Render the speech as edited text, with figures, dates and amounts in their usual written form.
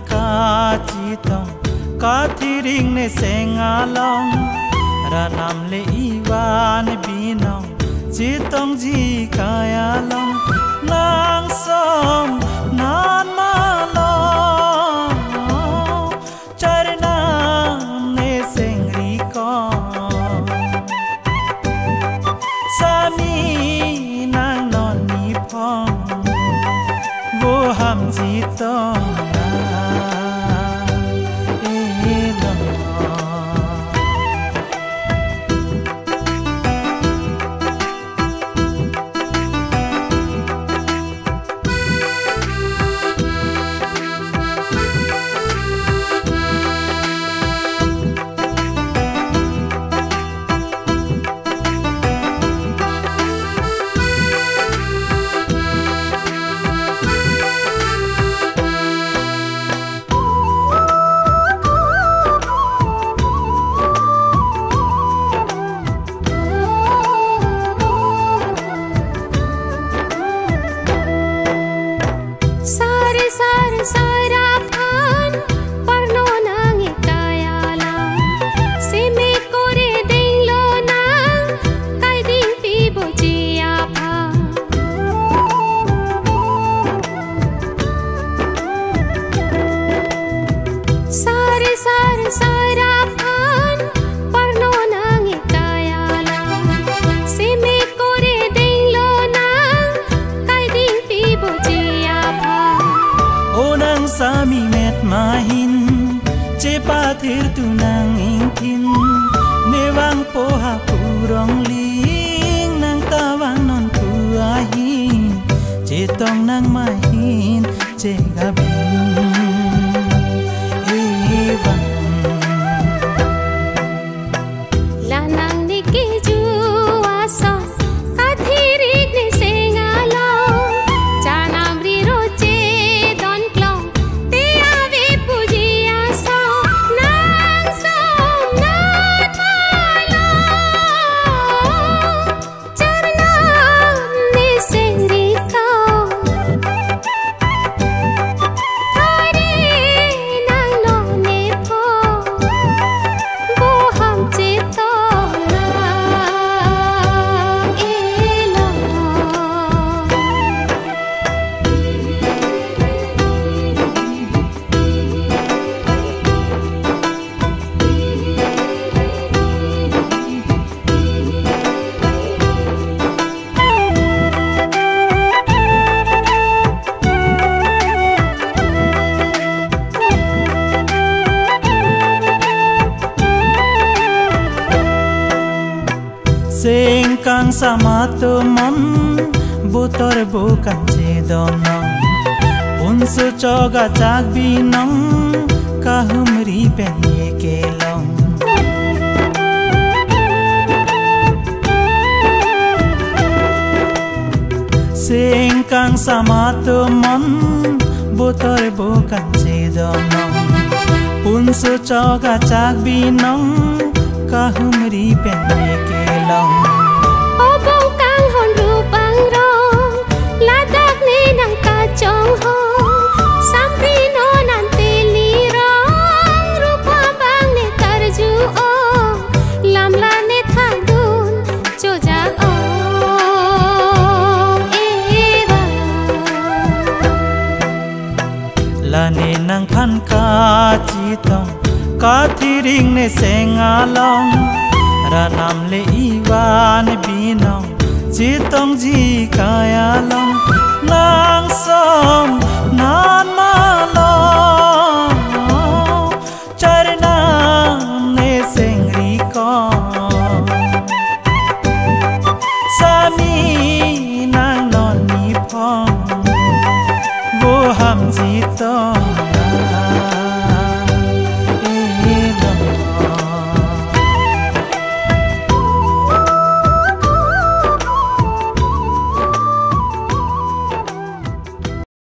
ka chitong ka thiring ne sengalong ranam le iwan binong chitong ji kayalong nang som nan malong charnam ne sengri ko sami nang non ni phong vô hàm ji tong sami met mahin cepa thir tu nang ingkin newang poha purong ling nang tawang non puahin cetong nang mahin cegabin evan lanang niki juasa kathirik ni sengalo janam ri roche sengkang sama teman butor bukan cedonong unsu coga cak binong kahumri penye kelong sengkang sama teman butor bukan cedonong unsu coga cak binong kahumri penye kelong obong kang hon rupang rong ladak ni nang kacong ho samri no nanti lirong rupa bang ni tarju o lam la ni thadun choja o eva lane nang phan ka chitong ka thiring ne sengalong ranam le iwan binong chitong ji kaya